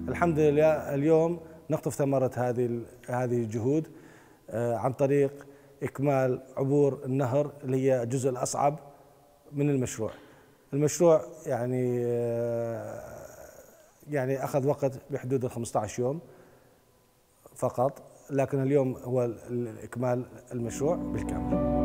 الحمد لله اليوم نقطف ثمرة هذه الجهود عن طريق إكمال عبور النهر اللي هي الجزء الأصعب من المشروع. المشروع يعني أخذ وقت بحدود 15 يوم فقط، لكن اليوم هو إكمال المشروع بالكامل.